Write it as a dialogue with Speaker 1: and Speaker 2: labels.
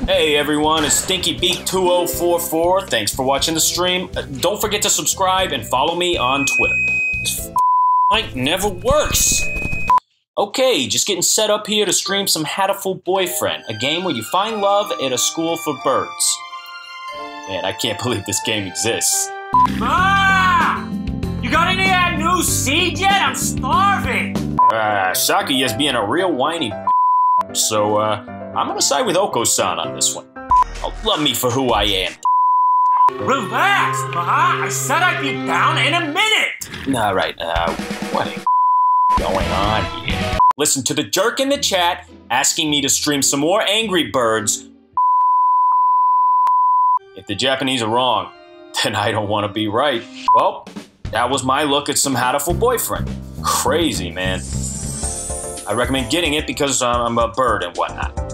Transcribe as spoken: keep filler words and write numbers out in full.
Speaker 1: Hey everyone, it's Stinky Beak two oh four four. Thanks for watching the stream. Uh, don't forget to subscribe and follow me on Twitter. This mic never works. Okay, just getting set up here to stream some Hatoful Boyfriend, a game where you find love at a school for birds. Man, I can't believe this game exists.
Speaker 2: Ma! You got any of that new seed yet? I'm starving!
Speaker 1: Uh, Saki is being a real whiny b****, so, uh, I'm gonna side with Oko-san on this one. Oh, love me for who I am.
Speaker 2: Relax, Ma! I said I'd be down in a minute!
Speaker 1: Alright, uh, what is going on here? Listen to the jerk in the chat asking me to stream some more Angry Birds. If the Japanese are wrong, then I don't want to be right. Well, that was my look at some Hatoful Boyfriend. Crazy, man. I recommend getting it because I'm a bird and whatnot.